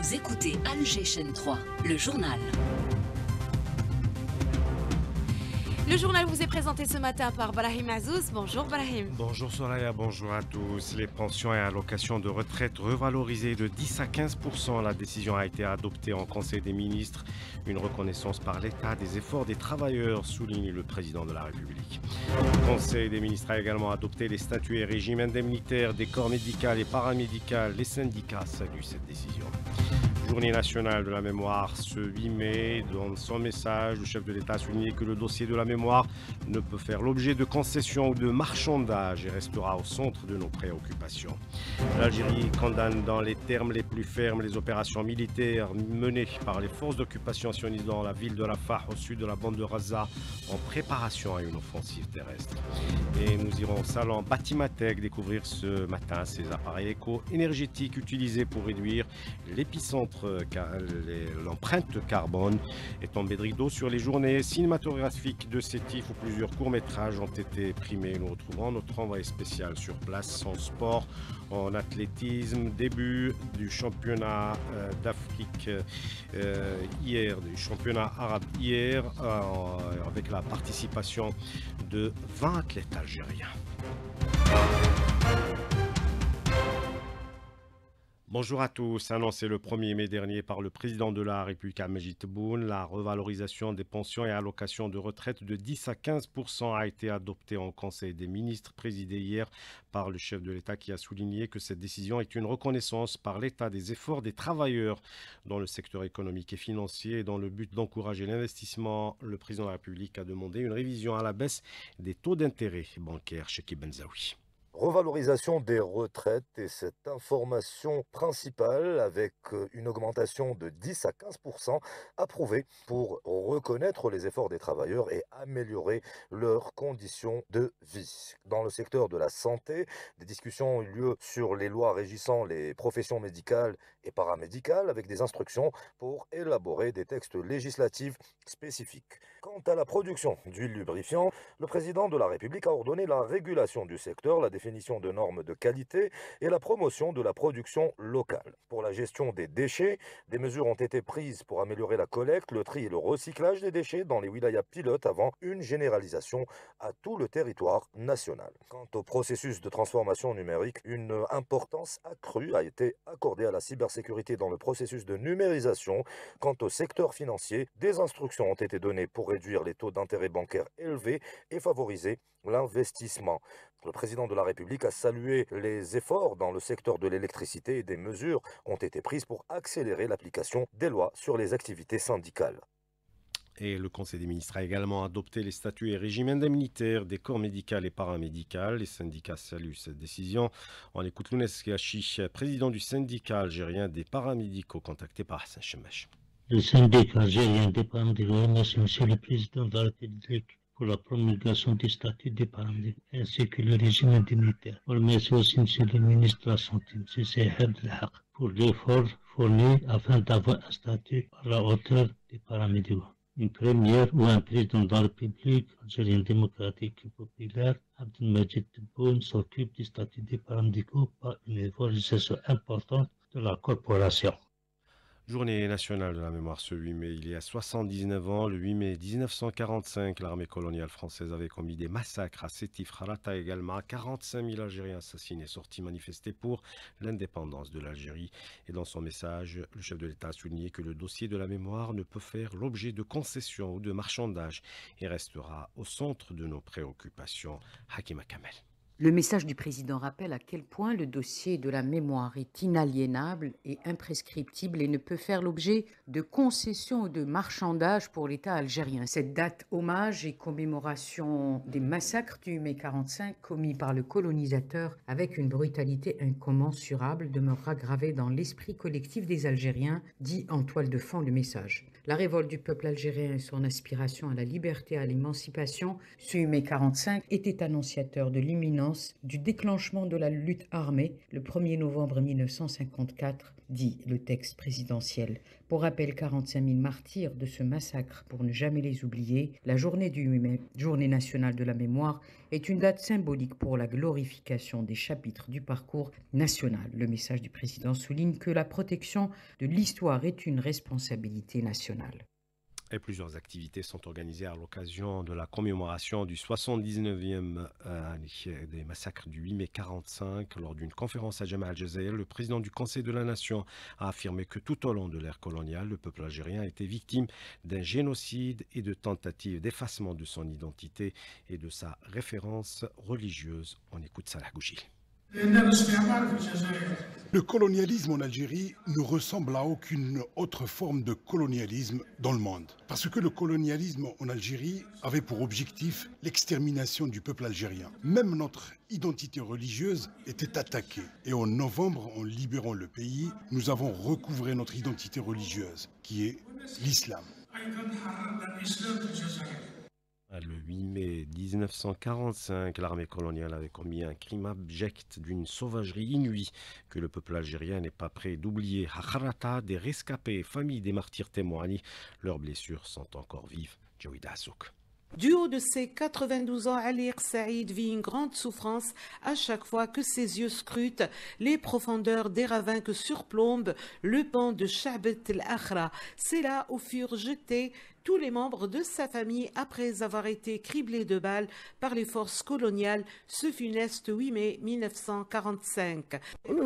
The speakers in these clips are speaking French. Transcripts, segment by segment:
Vous écoutez Alger Chaîne 3, le journal. Le journal vous est présenté ce matin par Brahim Azouz. Bonjour Brahim. Bonjour Soraya, bonjour à tous. Les pensions et allocations de retraite revalorisées de 10 à 15%. La décision a été adoptée en Conseil des ministres. Une reconnaissance par l'État des efforts des travailleurs, souligne le président de la République. Le Conseil des ministres a également adopté les statuts et régimes indemnitaires des corps médical et paramédical. Les syndicats saluent cette décision. Journée nationale de la mémoire ce 8 mai. Dans son message, le chef de l'État a souligné que le dossier de la mémoire ne peut faire l'objet de concessions ou de marchandage et restera au centre de nos préoccupations. L'Algérie condamne dans les termes les plus fermes les opérations militaires menées par les forces d'occupation sionistes dans la ville de Rafah au sud de la bande de Gaza en préparation à une offensive terrestre. Et nous irons au salon Batimatech découvrir ce matin ces appareils éco-énergétiques utilisés pour réduire l'épicentre l'empreinte carbone est tombée de rideau sur les journées cinématographiques de Sétif où plusieurs courts-métrages ont été primés. Nous retrouvons notre envoyé spécial sur place en sport, en athlétisme, début du championnat d'Afrique hier, du championnat arabe hier, avec la participation de 20 athlètes algériens. Bonjour à tous. Annoncé le 1er mai dernier par le président de la République, Majid Tebboune, la revalorisation des pensions et allocations de retraite de 10 à 15% a été adoptée en Conseil des ministres, présidé hier par le chef de l'État qui a souligné que cette décision est une reconnaissance par l'État des efforts des travailleurs dans le secteur économique et financier. Dans le but d'encourager l'investissement, le président de la République a demandé une révision à la baisse des taux d'intérêt bancaires. Chekib Benzaoui. Revalorisation des retraites et cette information principale avec une augmentation de 10 à 15% approuvée pour reconnaître les efforts des travailleurs et améliorer leurs conditions de vie. Dans le secteur de la santé, des discussions ont eu lieu sur les lois régissant les professions médicales et paramédicales avec des instructions pour élaborer des textes législatifs spécifiques. Quant à la production d'huile lubrifiant, le président de la République a ordonné la régulation du secteur, la définition de normes de qualité et la promotion de la production locale. Pour la gestion des déchets, des mesures ont été prises pour améliorer la collecte, le tri et le recyclage des déchets dans les wilayas pilotes avant une généralisation à tout le territoire national. Quant au processus de transformation numérique, une importance accrue a été accordée à la cybersécurité dans le processus de numérisation. Quant au secteur financier, des instructions ont été données pour réduire les taux d'intérêt bancaires élevés et favoriser l'investissement. Le président de la République a salué les efforts dans le secteur de l'électricité et des mesures ont été prises pour accélérer l'application des lois sur les activités syndicales. Et le Conseil des ministres a également adopté les statuts et régimes indemnitaires des corps médical et paramédical. Les syndicats saluent cette décision. On écoute Lounès Gachi, président du syndicat algérien des paramédicaux, contacté par Hassan Chemech. Le syndicat algérien des paramédicaux remercie M. le Président de la République pour la promulgation des statuts des paramédicaux ainsi que le régime indemnitaire. On remercie aussi M. le ministre de la Santé, M. Sehed El-Haq, pour l'effort fourni afin d'avoir un statut à la hauteur des paramédicaux. Une première où un président de la République algérienne démocratique et populaire, Abdelmajid Tebboune, s'occupe du statut des paramédicaux par une valorisation importante de la corporation. Journée nationale de la mémoire ce 8 mai. Il y a 79 ans, le 8 mai 1945, l'armée coloniale française avait commis des massacres à Sétif, Kharata également. 45 000 Algériens assassinés sortis manifester pour l'indépendance de l'Algérie. Et dans son message, le chef de l'État a souligné que le dossier de la mémoire ne peut faire l'objet de concessions ou de marchandage et restera au centre de nos préoccupations. Hakima Kamel. Le message du président rappelle à quel point le dossier de la mémoire est inaliénable et imprescriptible et ne peut faire l'objet de concessions ou de marchandage pour l'État algérien. Cette date hommage et commémoration des massacres du mai 45 commis par le colonisateur avec une brutalité incommensurable demeurera gravée dans l'esprit collectif des Algériens, dit en toile de fond le message. La révolte du peuple algérien et son aspiration à la liberté et à l'émancipation, ce mai 45 était annonciateur de l'imminence présidence du déclenchement de la lutte armée le 1er novembre 1954, dit le texte présidentiel. Pour rappel, 45 000 martyrs de ce massacre, pour ne jamais les oublier, la journée du 8 mai, journée nationale de la mémoire, est une date symbolique pour la glorification des chapitres du parcours national. Le message du président souligne que la protection de l'histoire est une responsabilité nationale. Et plusieurs activités sont organisées à l'occasion de la commémoration du 79e des massacres du 8 mai 1945. Lors d'une conférence à Jemaa el-Jazair, le président du Conseil de la Nation a affirmé que tout au long de l'ère coloniale, le peuple algérien a été victime d'un génocide et de tentatives d'effacement de son identité et de sa référence religieuse. On écoute Salah Goujil. Le colonialisme en Algérie ne ressemble à aucune autre forme de colonialisme dans le monde. Parce que le colonialisme en Algérie avait pour objectif l'extermination du peuple algérien. Même notre identité religieuse était attaquée. Et en novembre, en libérant le pays, nous avons recouvré notre identité religieuse, qui est l'islam. Le 8 mai 1945, l'armée coloniale avait commis un crime abject d'une sauvagerie inouïe que le peuple algérien n'est pas prêt d'oublier. À Kharata, des rescapés et familles des martyrs témoignent. Leurs blessures sont encore vives. Jawida Azouk. Du haut de ses 92 ans, Ali Saïd vit une grande souffrance à chaque fois que ses yeux scrutent les profondeurs des ravins que surplombe le pont de Chabat el-Akhra. C'est là où furent jetés tous les membres de sa famille après avoir été criblés de balles par les forces coloniales ce funeste 8 mai 1945.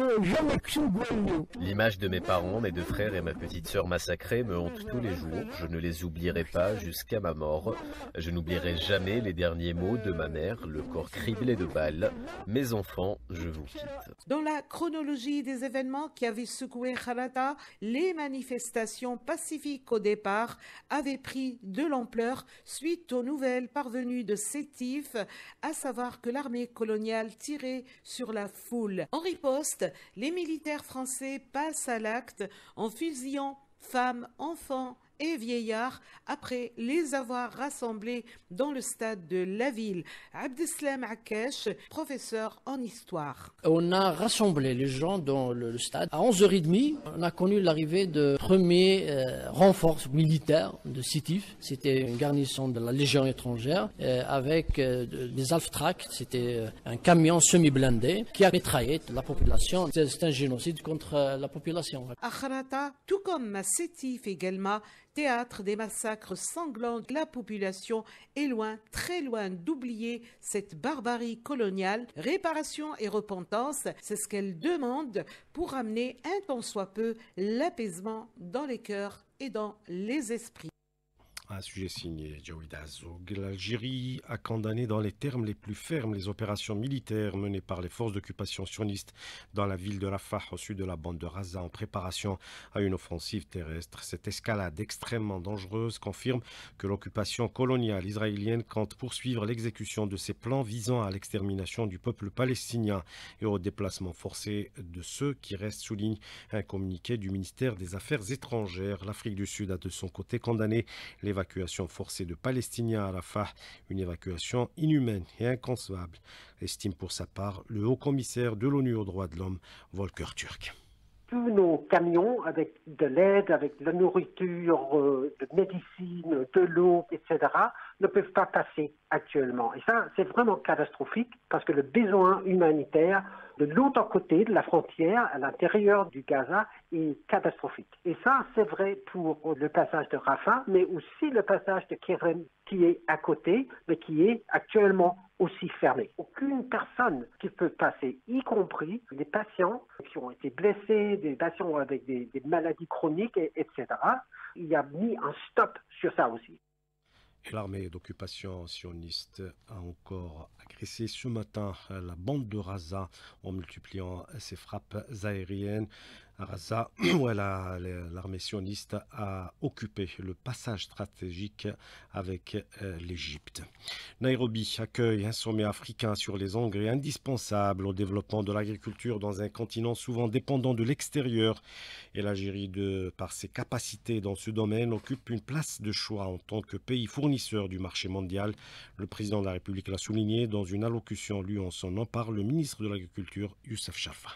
L'image de mes parents, mes deux frères et ma petite sœur massacrés me hante tous les jours. Je ne les oublierai pas jusqu'à ma mort. Je n'oublierai jamais les derniers mots de ma mère, le corps criblé de balles. Mes enfants, je vous quitte. Dans la chronologie des événements qui avaient secoué Kharata, les manifestations pacifiques au départ avaient pris de l'ampleur suite aux nouvelles parvenues de Sétif, à savoir que l'armée coloniale tirait sur la foule. En riposte, les militaires français passent à l'acte en fusillant femmes, enfants et vieillards après les avoir rassemblés dans le stade de la ville. Abdeslam Akash, professeur en histoire. On a rassemblé les gens dans le stade. À 11h30, on a connu l'arrivée de premiers renforts militaires de Sétif. C'était une garnison de la Légion étrangère avec des Alf-Trac. C'était un camion semi-blindé qui a mitraillé la population. C'est un génocide contre la population. À Kharata, tout comme à Sétif également, théâtre des massacres sanglants, la population est loin, très loin d'oublier cette barbarie coloniale. Réparation et repentance, c'est ce qu'elle demande pour amener un tant soit peu l'apaisement dans les cœurs et dans les esprits. Un sujet signé Jawida Azouk. L'Algérie a condamné dans les termes les plus fermes les opérations militaires menées par les forces d'occupation sionistes dans la ville de Rafah au sud de la bande de Gaza en préparation à une offensive terrestre. Cette escalade extrêmement dangereuse confirme que l'occupation coloniale israélienne compte poursuivre l'exécution de ses plans visant à l'extermination du peuple palestinien et au déplacement forcé de ceux qui restent, souligne un communiqué du ministère des Affaires étrangères. L'Afrique du Sud a de son côté condamné l'évacuation forcée de Palestiniens à Rafah, une évacuation inhumaine et inconcevable, estime pour sa part le haut-commissaire de l'ONU aux droits de l'homme, Volker Turk. Tous nos camions avec de l'aide, avec de la nourriture, de médecine, de l'eau, etc., ne peuvent pas passer actuellement. Et ça, c'est vraiment catastrophique parce que le besoin humanitaire de l'autre côté de la frontière, à l'intérieur du Gaza, est catastrophique. Et ça, c'est vrai pour le passage de Rafah, mais aussi le passage de Kerem qui est à côté, mais qui est actuellement aussi fermé. Aucune personne qui peut passer, y compris des patients qui ont été blessés, des patients avec des maladies chroniques, etc. Il y a mis un stop sur ça aussi. L'armée d'occupation sioniste a encore agressé ce matin la bande de Gaza en multipliant ses frappes aériennes À Gaza, où l'armée sioniste a occupé le passage stratégique avec l'Égypte. Nairobi accueille un sommet africain sur les engrais indispensables au développement de l'agriculture dans un continent souvent dépendant de l'extérieur. Et l'Algérie, par ses capacités dans ce domaine, occupe une place de choix en tant que pays fournisseur du marché mondial. Le président de la République l'a souligné dans une allocution lue en son nom par le ministre de l'Agriculture, Youssef Sharfa.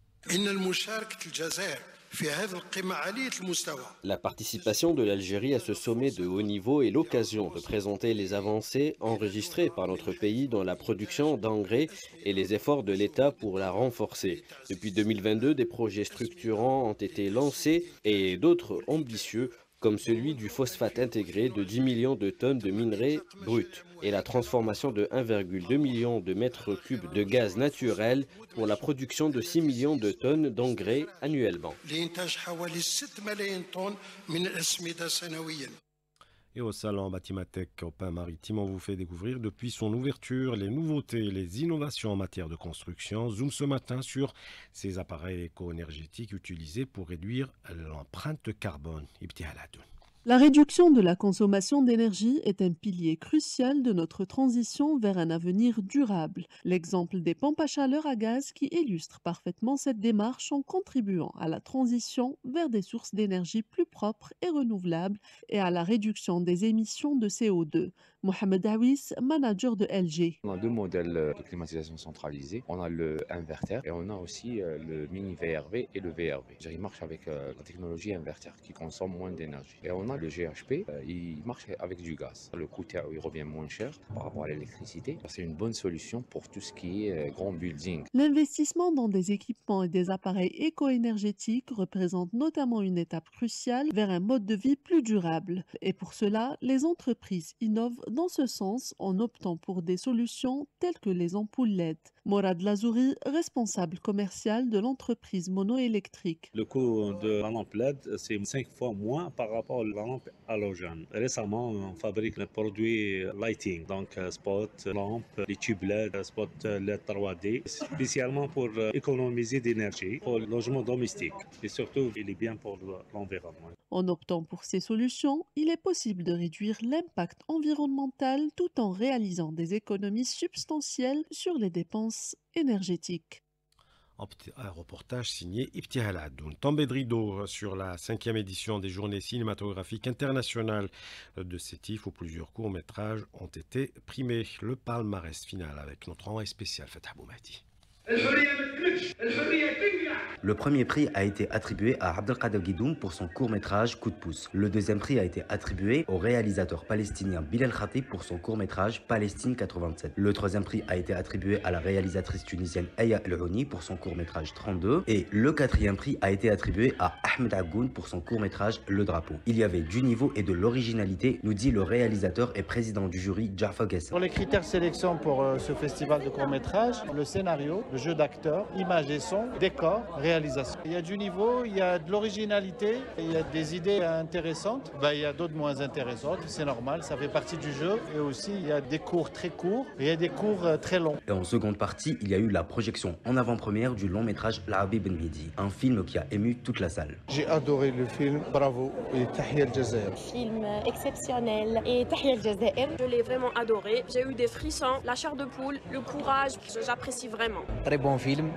La participation de l'Algérie à ce sommet de haut niveau est l'occasion de présenter les avancées enregistrées par notre pays dans la production d'engrais et les efforts de l'État pour la renforcer. Depuis 2022, des projets structurants ont été lancés et d'autres ambitieux, comme celui du phosphate intégré de 10 millions de tonnes de minerais bruts et la transformation de 1,2 million de mètres cubes de gaz naturel pour la production de 6 millions de tonnes d'engrais annuellement. Et au salon Batimatech au Pain Maritime, on vous fait découvrir depuis son ouverture les nouveautés et les innovations en matière de construction. Zoom ce matin sur ces appareils éco-énergétiques utilisés pour réduire l'empreinte carbone. La réduction de la consommation d'énergie est un pilier crucial de notre transition vers un avenir durable. L'exemple des pompes à chaleur à gaz qui illustre parfaitement cette démarche en contribuant à la transition vers des sources d'énergie plus propres et renouvelables et à la réduction des émissions de CO2. Mohamed Aouis, manager de LG. On a deux modèles de climatisation centralisée. On a le inverter et on a aussi le mini VRV et le VRV. Il marche avec la technologie inverter qui consomme moins d'énergie. Et on a le GHP, il marche avec du gaz. Le coût il revient moins cher par rapport à l'électricité. C'est une bonne solution pour tout ce qui est grand building. L'investissement dans des équipements et des appareils éco-énergétiques représente notamment une étape cruciale vers un mode de vie plus durable. Et pour cela, les entreprises innovent dans ce sens en optant pour des solutions telles que les ampoules LED. Morad Lazouri, responsable commercial de l'entreprise monoélectrique. Le coût de la lampe LED, c'est 5 fois moins par rapport à la lampe halogène. Récemment, on fabrique les produits lighting, donc spot, lampe, les tubes LED, spot LED 3D, spécialement pour économiser d'énergie pour le logement domestique. Et surtout, il est bien pour l'environnement. En optant pour ces solutions, il est possible de réduire l'impact environnemental tout en réalisant des économies substantielles sur les dépenses énergétiques. Un reportage signé Ibtihal Adoun. Tombée de rideau sur la 5e édition des Journées cinématographiques internationales de Sétif où plusieurs courts-métrages ont été primés. Le palmarès final avec notre envoyé spécial Fatah Boumadi. Le premier prix a été attribué à Abdelkader Guidoum pour son court-métrage Coup de pouce. Le deuxième prix a été attribué au réalisateur palestinien Bilal Khatib pour son court-métrage Palestine 87. Le troisième prix a été attribué à la réalisatrice tunisienne Aya El-Houni pour son court-métrage 32. Et le quatrième prix a été attribué à Ahmed Agoun pour son court-métrage Le Drapeau. Il y avait du niveau et de l'originalité, nous dit le réalisateur et président du jury Jaffa Guessa. Pour les critères de sélection pour ce festival de court-métrage, le scénario, le jeu d'acteurs, images et son, décor, réalisation. Il y a du niveau, il y a de l'originalité, il y a des idées intéressantes, il y a d'autres moins intéressantes, c'est normal, ça fait partie du jeu. Et aussi, il y a des cours très courts et il y a des cours très longs. Et en seconde partie, il y a eu la projection en avant-première du long métrage L'Arabi Ben Midi, un film qui a ému toute la salle. J'ai adoré le film, bravo, et Tahia al-Jazair. Film exceptionnel et Tahia al-Jazair. Je l'ai vraiment adoré, j'ai eu des frissons, la chair de poule, le courage, j'apprécie vraiment. Très bon film.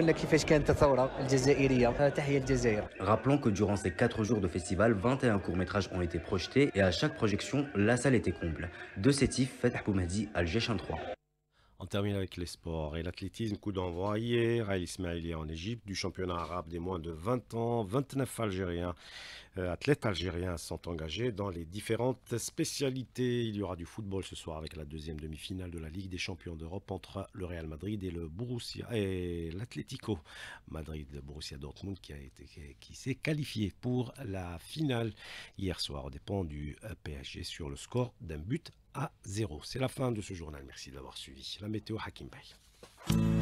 Rappelons que durant ces 4 jours de festival, 21 courts-métrages ont été projetés et à chaque projection, la salle était comble. De Sétif, Fatah Boumadi, Alger 3. On termine avec les sports et l'athlétisme. Coup d'envoi hier à El Ismaïlia en Égypte du championnat arabe des moins de 20 ans. 29 athlètes algériens sont engagés dans les différentes spécialités. Il y aura du football ce soir avec la deuxième demi-finale de la Ligue des champions d'Europe entre le Real Madrid et le Borussia et l'Atlético Madrid, Borussia Dortmund qui s'est qualifié pour la finale hier soir aux dépens du PSG sur le score d'un but à 0. C'est la fin de ce journal. Merci de l'avoir suivi. La météo Hakim Bey.